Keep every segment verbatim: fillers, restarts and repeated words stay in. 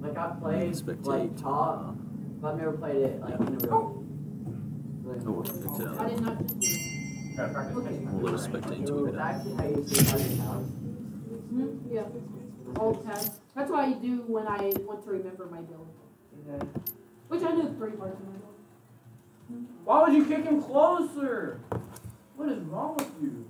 Like I played Spectate. like top, but I've never played it like in a real. Oh, spectate. I did not. We'll let us spectate to It's it. actually how you see how you house. Mm-hmm. Yeah. Alt tab. That's what I do when I want to remember my build. Okay. Which I know three parts of my build. Why would you kick him closer? What is wrong with you?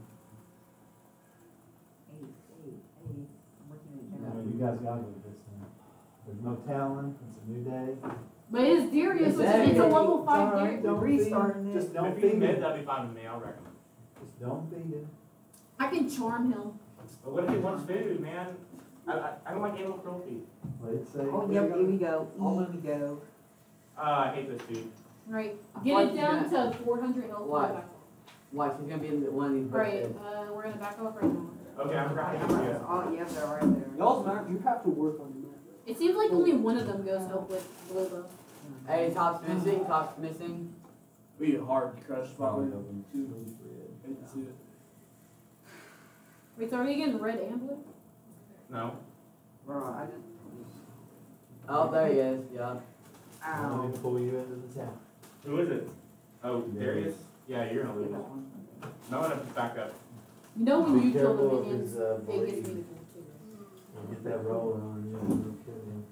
Hey, hey, hey. I'm working on the You guys got to with this thing. There's no talent. It's a new day. But it's Darius, which Exactly. it's a level five All right, Darius. don't restarting feed, it. Just don't If he's feed mid, him. that'd be fine with me. I'll recommend. Just don't feed him. I can charm him. But what if he wants food, man? I, I, I don't like animal cruelty. Play it safe. Oh, yep, here we go. Here we go. Uh, I hate this dude. Right. I Get thought it you down got- to four hundred health. What? Back off. Watch, he's gonna be in the one of these. Right. books. Uh, we're gonna back off right now. Okay, I'm right. I'm right. Oh, yeah, they're right there. Y'all's map, you have to work on your map. It seems like only one of them goes help with Globo. Hey, top's missing. Top's missing. We get hard crush spot. Oh, Two, hate to see it. Wait, so are we getting red and blue? No. Bro, I just. Oh, there he is. Yeah. I'm Ow. going to pull you into the town. Who is it? Oh, Darius? Yeah, you're gonna lose. No one has to back up. You know when Be you kill the careful of minions, his, uh, it gets blade. me You'll get that rolling on you. And you'll kill him.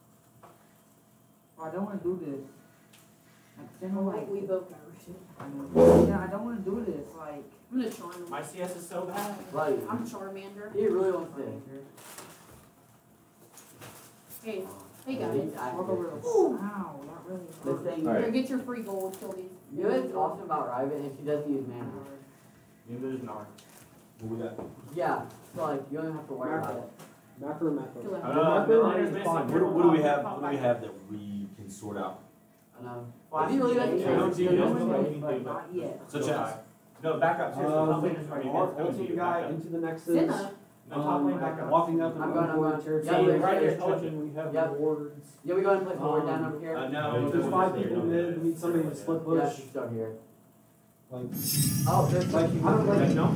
I don't want to do this. Like, to general, like like, we both got shit. yeah, I don't want to do this. Like, I'm gonna charm him. My C S is so bad. Buddy. I'm Charmander. He really wants to. Hey, hey guys. He's walk active. over the. Ow, that really The hurt. thing. Alright. Here, get your free gold. Kill these. You know what's awesome about Riven is she doesn't use mana. Neither is Nar. What we got? Yeah, so like you don't have to worry about it. Macro, macro. Kill it. Uh, Midlander's missing. Fine. What, do- what do we have? What do we have that we can sort out? I know. Flash If he really doesn't yeah, care, no, he's he gonna doesn't do know it. anything, but- Not yet. Such as? No, back up. Seriously, Uh, top lane is ready. our That's gonna be ultimate your guy backup. into the nexus. Senna. No, top lane back Um, up. walking up and I'm going, I'm over going. territory. Yeah, right here, There's hold touching, we have Yep. rewards. Yeah, we go ahead and play forward Um, down over here. Uh, Uh, no, there's five people mid. We need somebody to split Yeah, push. she's still here. Like, Oh, there's like, I don't like. No?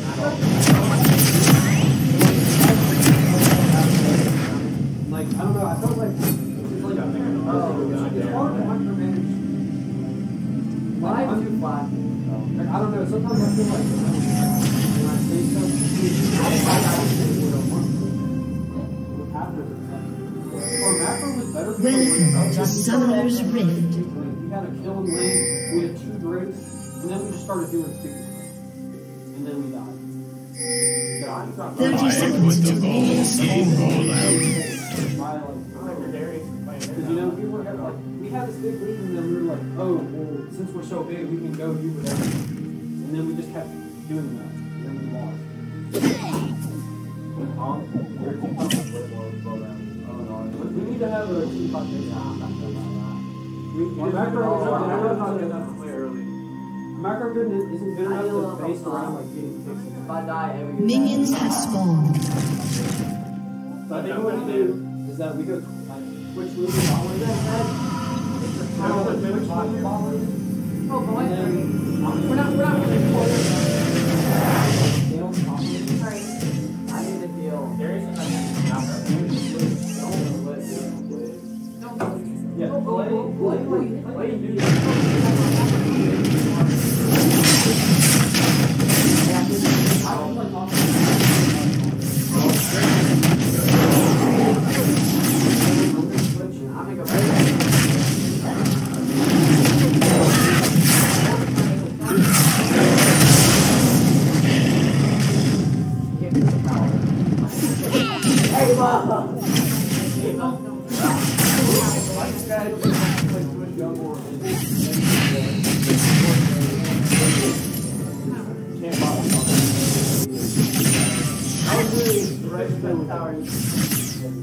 Like, I don't know. I felt like it's like Oh, it's hard to micromanage. Like, Five I'm- too flat. like, I don't know. Sometimes I feel like when I say something, after our macro was better. Welcome to Summoner's Rift. We had a kill in lane. We had two drakes, and then we just started doing stupid stuff, and then we died. Thirty seconds to minion spawn. Because you know we were like we had this big lead, and then we were like, oh, well, since we're so big, we can go do whatever. And then we just kept doing that, and then we lost. We need to have a team fucking. I'm not sure about that. Our macro, our macro's not good enough. to play early. Macro good isn't good enough to base around like getting fixed. If I die, every good Minions have spawned. So I think what we do is that we go like switch loop and ball in. It's a power switch loop and ball in. Oh, boy. And then We're not, we're not really forward. they don't stop it. Alright. I need to heal. Darius is not Don't let it do Don't go. Yeah, play, play, play, What play. do you do? I'm gonna go back. Give me the power. Hey, Bob! Hey, Bob! I was really right to the tower.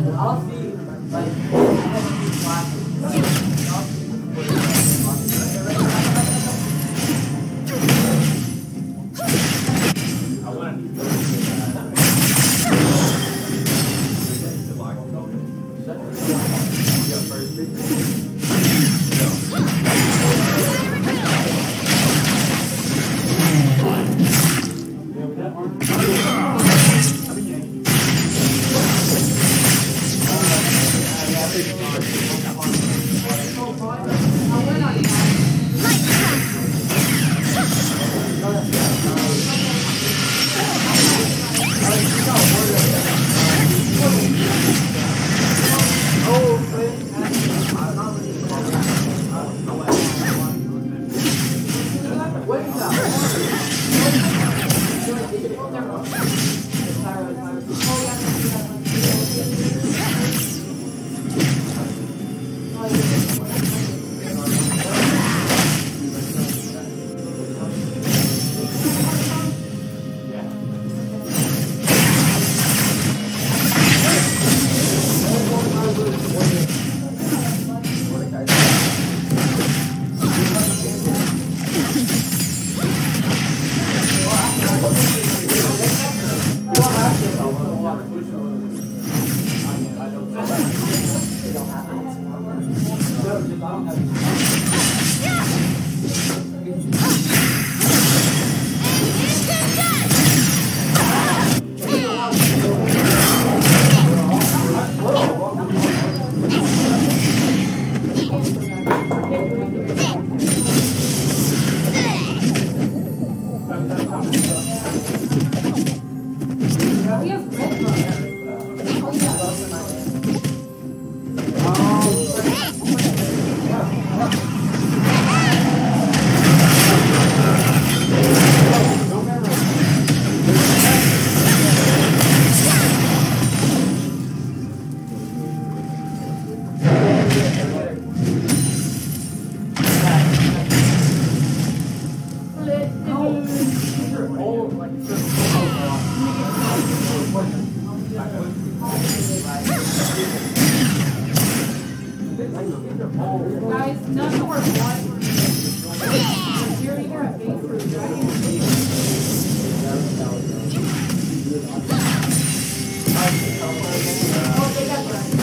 I'll see, like, I have these classes. I'll see what it I want to Guys, none more one. You're either at base or dragon. Oh, they got dragon.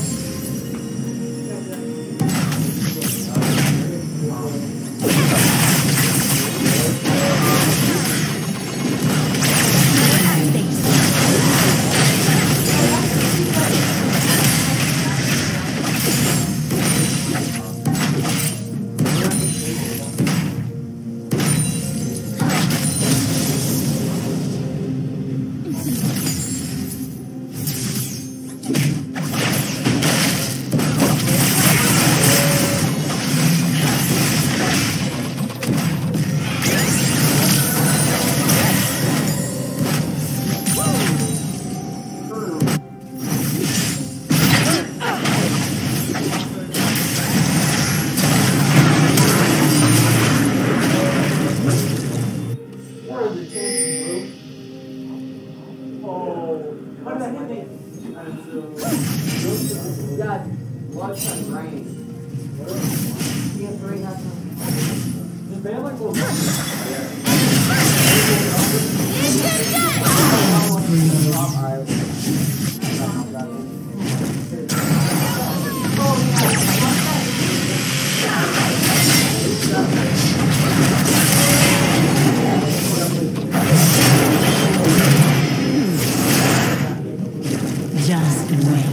Just wait.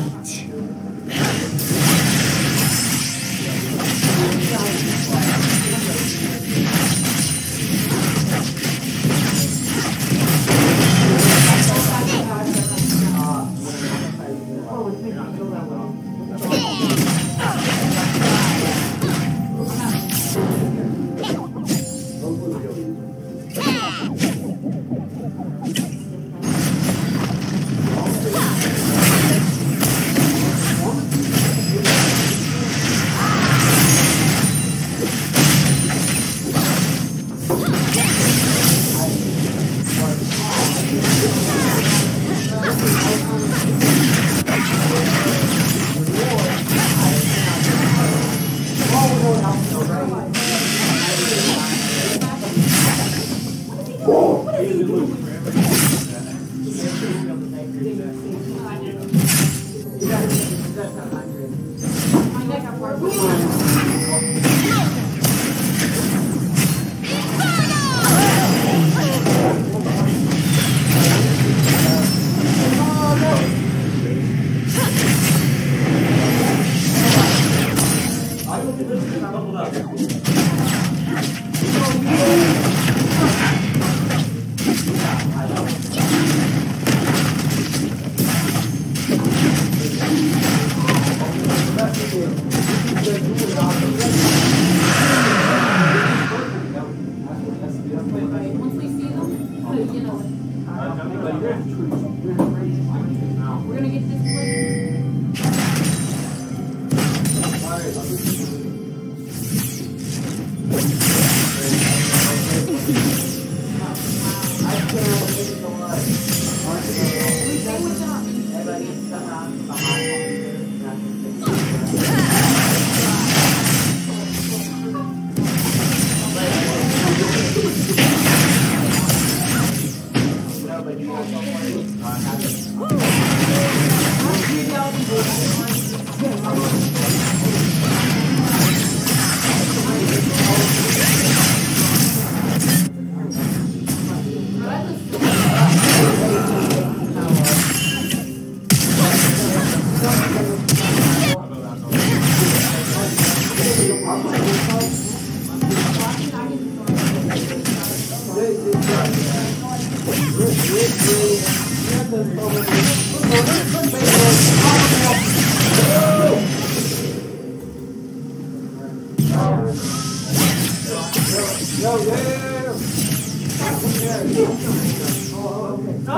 Yo, yeah, yeah, yeah, yeah. Oh, okay. No!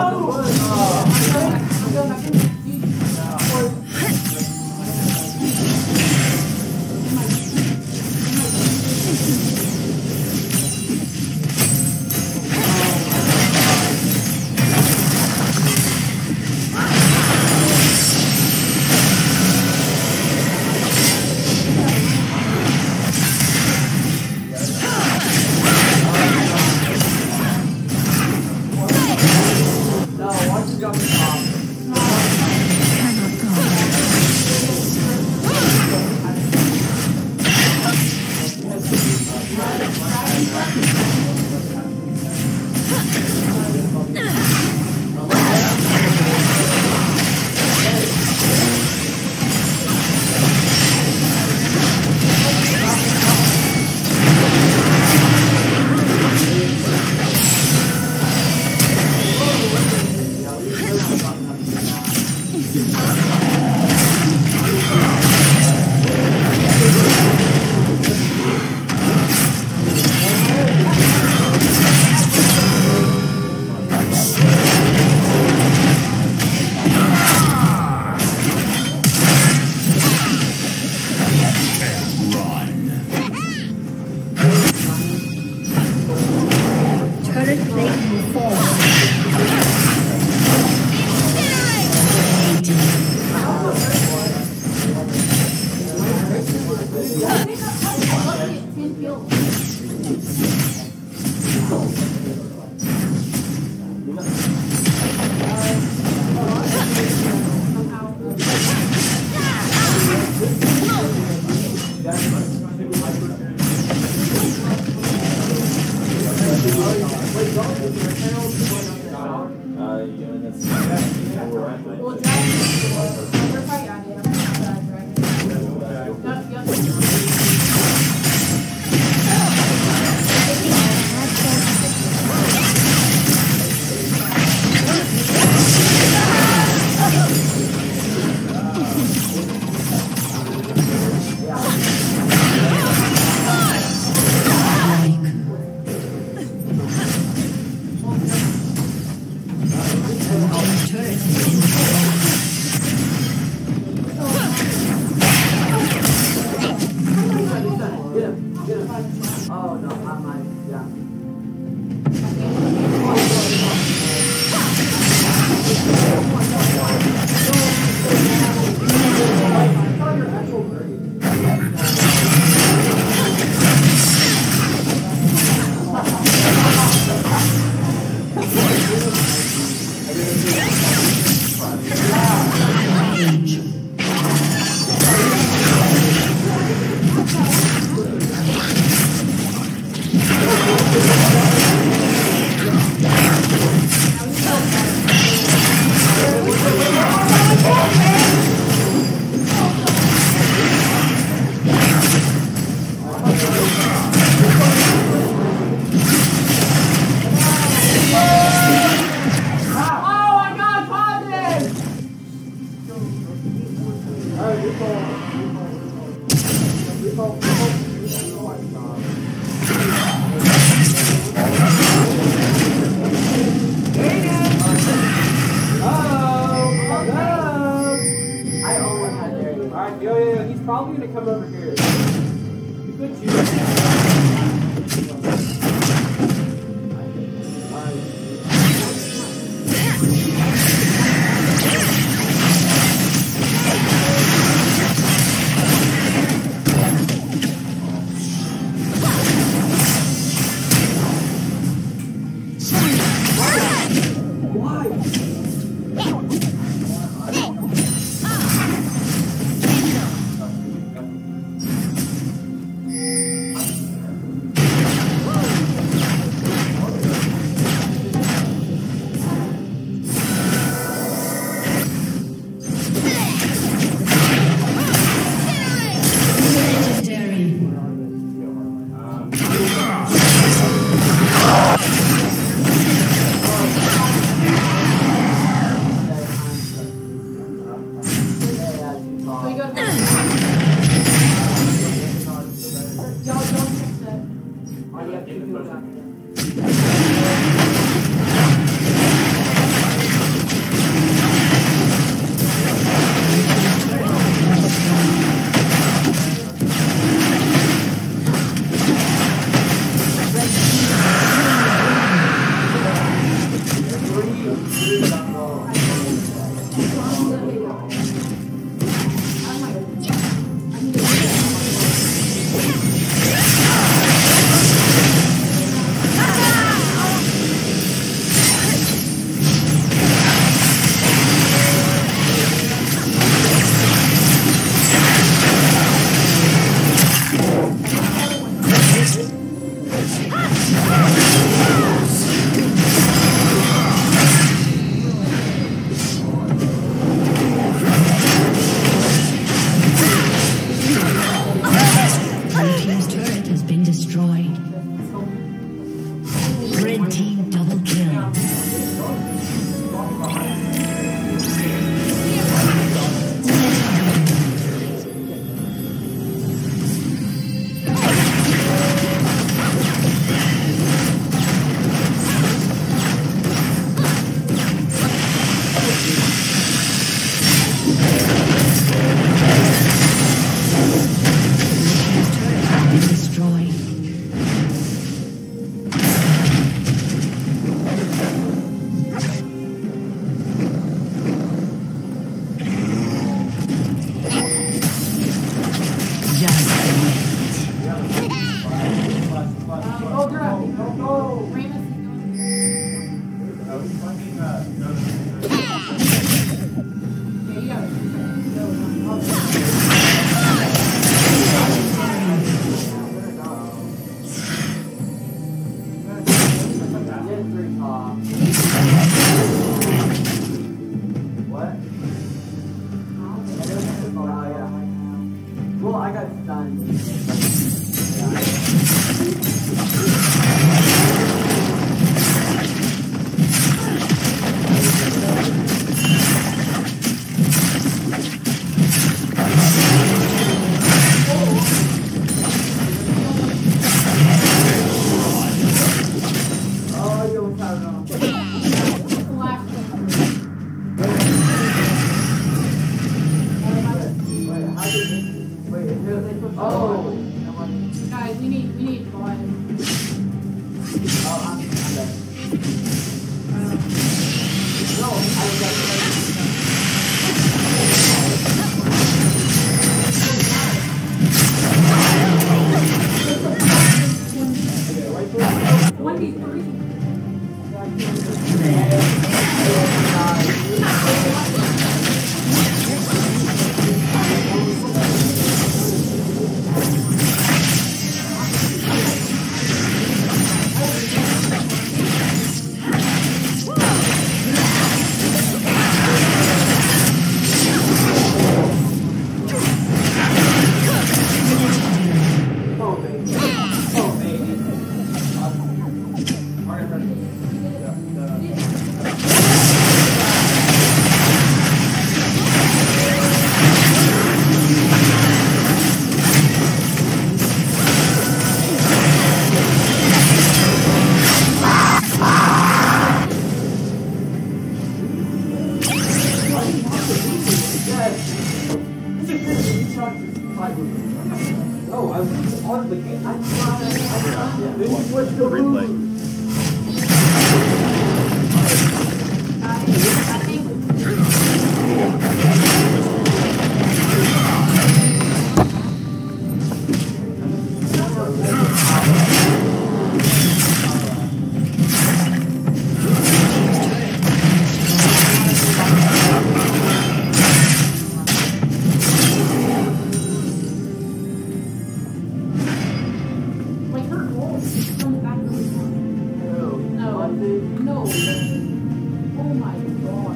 No. Oh my god.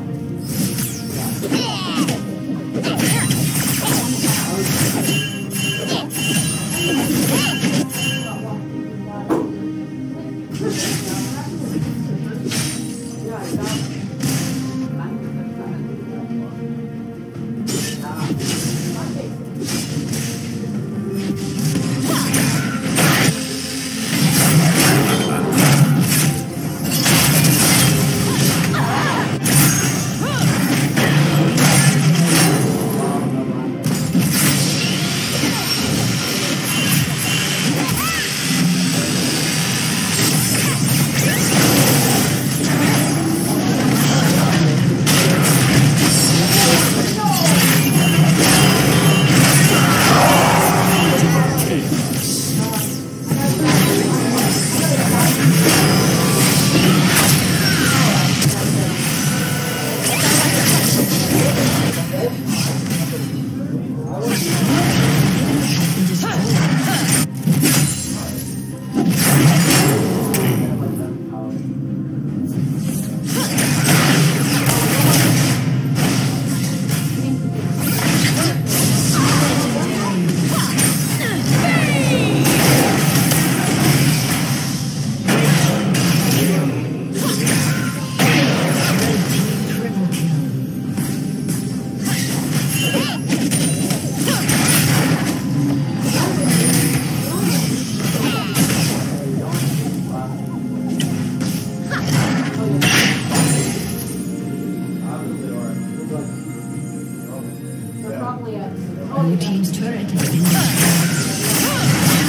Blue team's turret has been destroyed.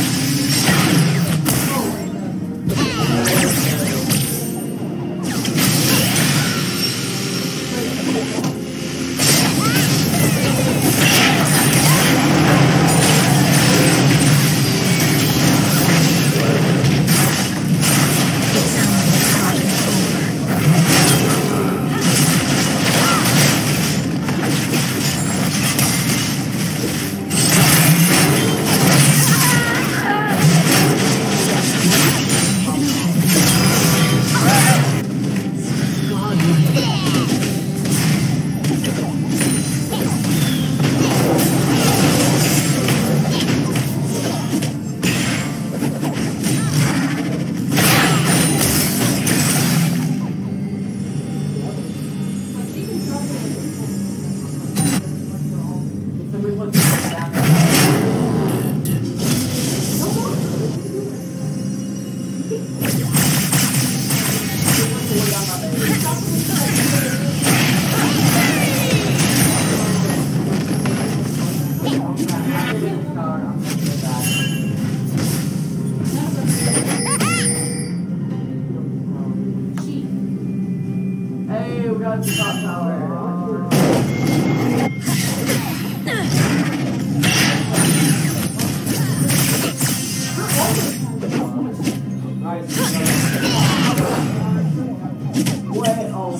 Hey, we got the top tower. Nice. Wait, oh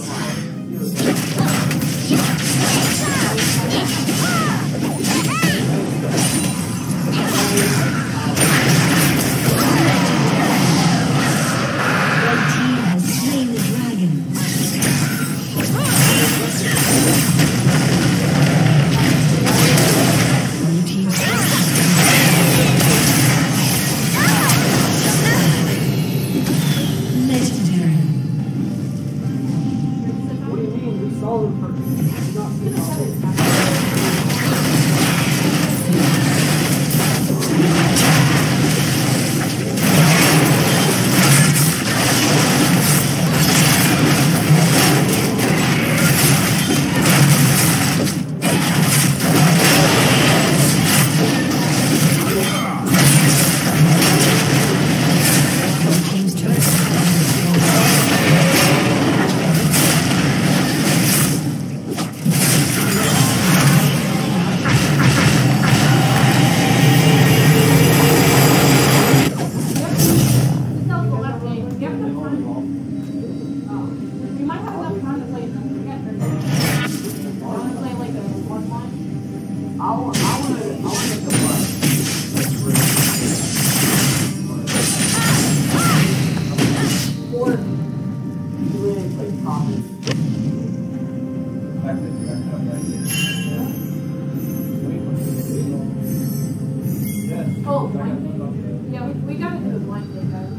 Oh, blind. Yeah, we, we gotta do a blind thing, guys.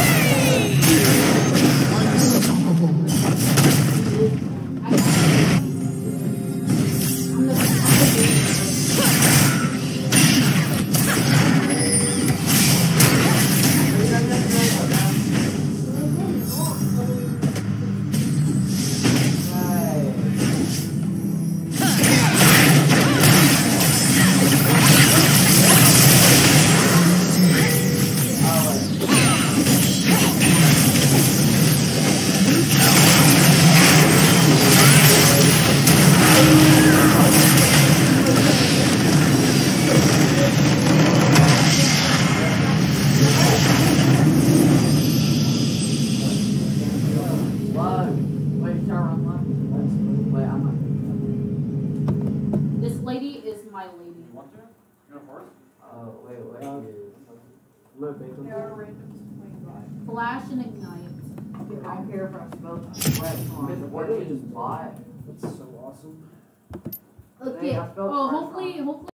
Unstoppable. Oh, wait, wait. Um, No bacon. There are randoms. Flash and ignite. I don't care if I spell sweat on Miss, the what did we just buy? That's so awesome. Okay. Hey, I spelled Oh, flash hopefully, wrong. hopefully.